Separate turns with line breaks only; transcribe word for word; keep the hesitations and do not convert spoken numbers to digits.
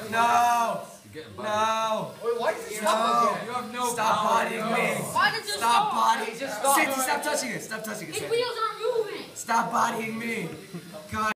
No. No.
Wait, why did you
No.
stop?
You have no Stop bodying me.
Why did you
Stop
stop?
bodying.
Just stop.
Cincy, stop touching it. Stop touching it.
His
Cincy.
wheels aren't moving.
Stop bodying me. God.